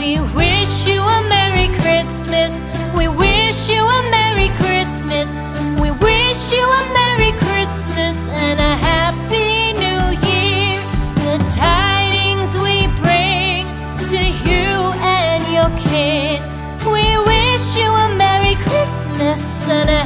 We wish you a Merry Christmas. We wish you a Merry Christmas. We wish you a Merry Christmas and a Happy New Year. The tidings we bring to you and your kin. We wish you a Merry Christmas and a